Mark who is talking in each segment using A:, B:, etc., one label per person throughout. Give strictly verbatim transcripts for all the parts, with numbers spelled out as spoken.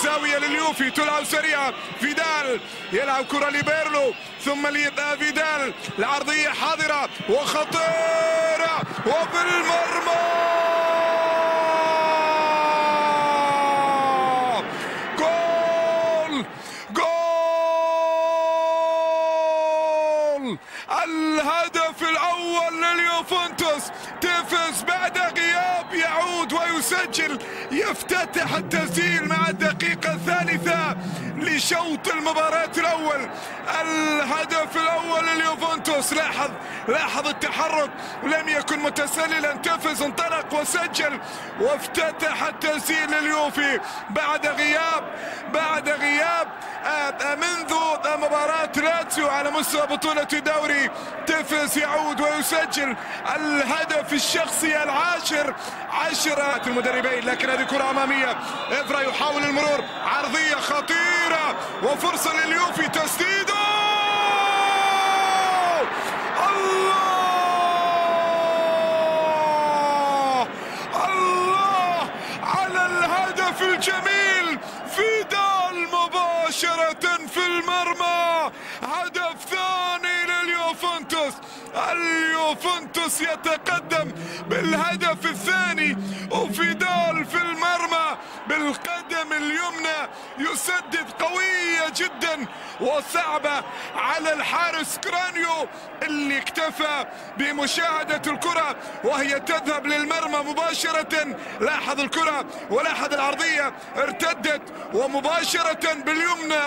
A: الزاوية لليوفي، تلعب سريعة، فيدال يلعب كرة لبيرلو ثم لفيدال، العرضية حاضرة وخطيرة وفي المرمى، جول جول الهدف الأول لليوفنتوس. تيفيز بعد غياب يعود ويسجل، يفتتح التسجيل مع الدقيقة الثالثة لشوط المباراة الأول. الهدف الأول لليوفنتوس. لاحظ لاحظ التحرك، لم يكن متسللا، تيفيز انطلق وسجل وافتتح التسجيل لليوفي بعد غياب بعد غياب منذ مباراة لاتسيو على مستوى بطولة الدوري. تيفيز يعود ويسجل الهدف الشخصي العاشر عشرة المدربين، لكن هذه كرة أمامية. إفرا يحاول المرور، عرضية خطيرة وفرصة لليوفي، تسديده الله الله على الهدف الجميل. فيدال مباشرة في المرمى، هدف ثاني لليوفنتوس. اليوفنتوس يتقدم بالهدف الثاني وفيدال في المرمى بالقدم اليمنى يسدد قوية جدا وصعبة على الحارس كرانيو اللي اكتفى بمشاهدة الكرة وهي تذهب للمرمى مباشرة. لاحظ الكرة ولاحظ العرضية، ارتدت ومباشرة باليمنى.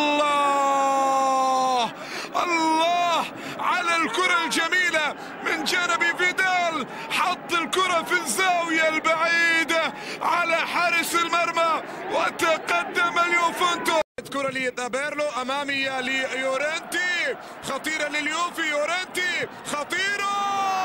A: الله الله على الكرة الجميلة من جانب فيدال، حط الكرة في الزاوية البعيدة على حارس المرمى وتقدم اليوفنتوس. كرة لبيرلو أمامية ليورنتي، خطيرة لليوفي، يورنتي خطيرة،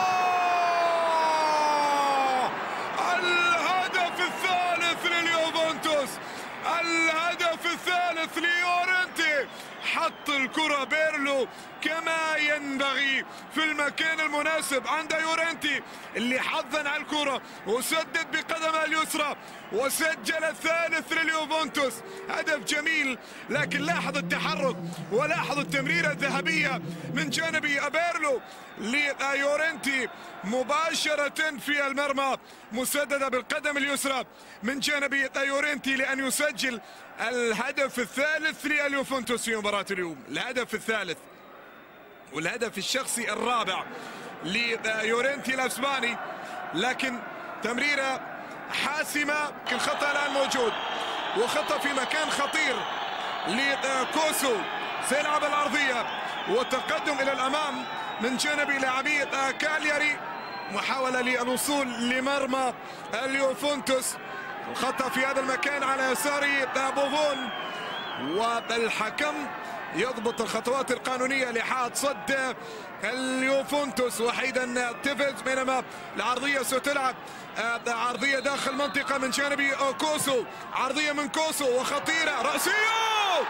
A: الهدف الثالث لليوفنتوس، الهدف الثالث ليورنتي. حط الكرة بيرلو كما ينبغي في المكان المناسب عند يورنتي اللي حظا على الكرة وسدد بقدمه اليسرى وسجل الثالث لليوفنتوس. هدف جميل، لكن لاحظ التحرك ولاحظ التمريرة الذهبية من جانب بيرلو ليورنتي مباشرة في المرمى، مسددة بالقدم اليسرى من جانب يورنتي لأن يسجل الهدف الثالث لليوفنتوس في مباراة اليوم. الهدف الثالث والهدف الشخصي الرابع ليورنتي الاسباني، لكن تمريره حاسمه. الخطا الان موجود وخطا في مكان خطير لكوسو، سيلعب الارضيه وتقدم الى الامام من جانب لاعبي كالياري، محاوله للوصول لمرمى اليوفنتوس. الخطا في هذا المكان على يسار بوفون، والحكم يضبط الخطوات القانونية لحاد صد اليوفنتوس وحيدا تيفيز، بينما العرضية ستلعب عرضية داخل منطقة من جانب كوسو، عرضية من كوسو وخطيرة رأسية.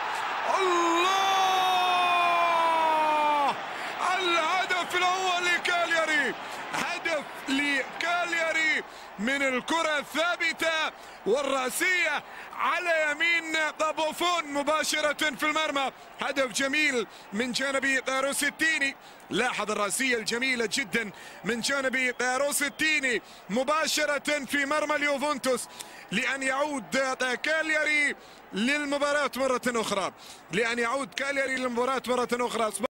A: الله، الهدف الأول لكالياري، هدف لكالياري من الكرة الثابتة والرأسية على يمين بوفون مباشرة في المرمى. هدف جميل من جانب روسيتيني، لاحظ الرأسية الجميلة جدا من جانب روسيتيني مباشرة في مرمى اليوفنتوس لأن يعود كالياري للمباراة مرة أخرى، لأن يعود كالياري للمباراة مرة أخرى.